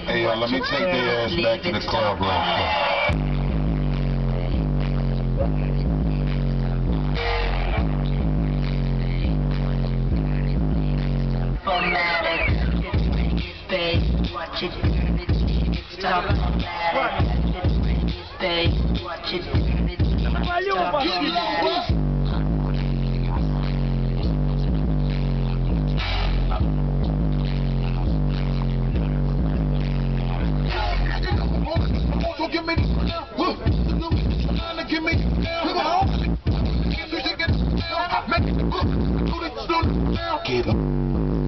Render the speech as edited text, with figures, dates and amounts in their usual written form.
Hey, let me take their ass back to the club real quick. Watch it, stop watch it, Give me look, trying to give me get him.